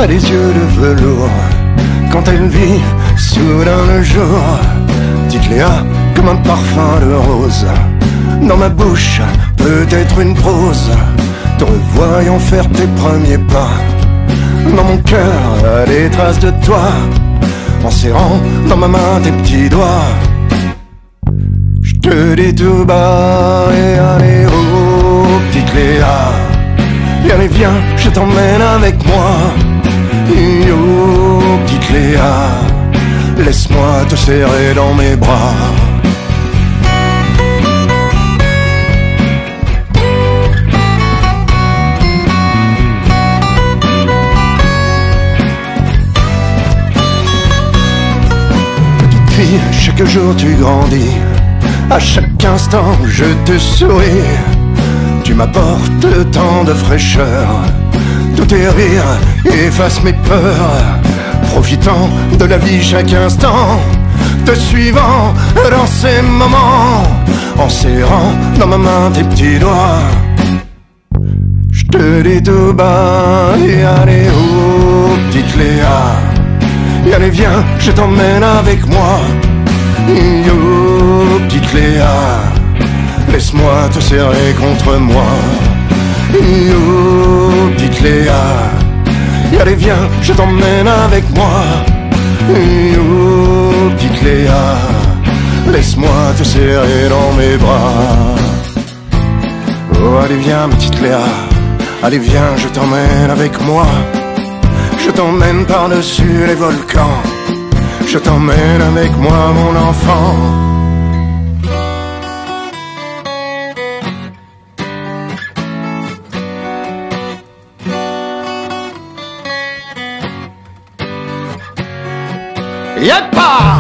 a des yeux de velours. Quand elle vit soudain le jour, petite Léa comme un parfum de rose. Dans ma bouche, peut-être une prose, te revoyant faire tes premiers pas. Dans mon cœur, des traces de toi, en serrant dans ma main tes petits doigts. Je te dis tout bas, et allez oh, petite Léa. Et allez viens, je t'emmène avec moi. Et oh, petite Léa, laisse-moi te serrer dans mes bras. Petite fille, chaque jour tu grandis. À chaque instant je te souris. Tu m'apportes tant de fraîcheur. Tous tes rires effacent mes peurs. Profitant de la vie chaque instant, te suivant dans ces moments, en serrant dans ma main tes petits doigts. Je te dis tout bas, et allez oh, petite Léa. Et allez viens, je t'emmène avec moi. Et oh, petite Léa, laisse-moi te serrer contre moi. Et oh, petite Léa, et allez viens, je t'emmène avec moi. Et oh, petite Léa, laisse-moi te serrer dans mes bras. Oh, allez viens, petite Léa, allez viens, je t'emmène avec moi. Je t'emmène par-dessus les volcans. Je t'emmène avec moi, mon enfant. Yeppa!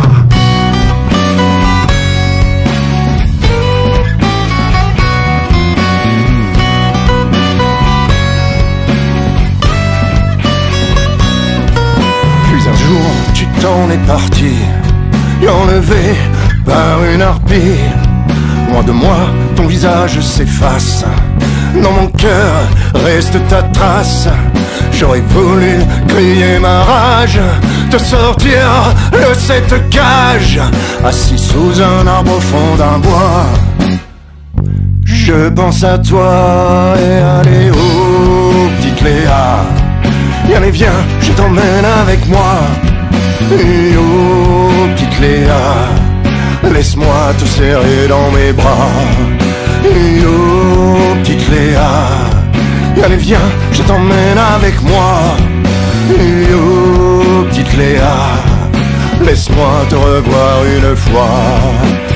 Puis un jour, tu t'en es parti, et enlevé par une harpie. Loin de moi, ton visage s'efface. Dans mon cœur reste ta trace. J'aurais voulu crier ma rage, te sortir de cette cage, assis sous un arbre au fond d'un bois. Je pense à toi, et allez oh, petite Léa. Et allez viens, je t'emmène avec moi. Et oh, petite Léa, laisse-moi te serrer dans mes bras. Et oh, petite Léa, et allez viens, je t'emmène avec moi. Et oh, petite Léa, laisse-moi te revoir une fois.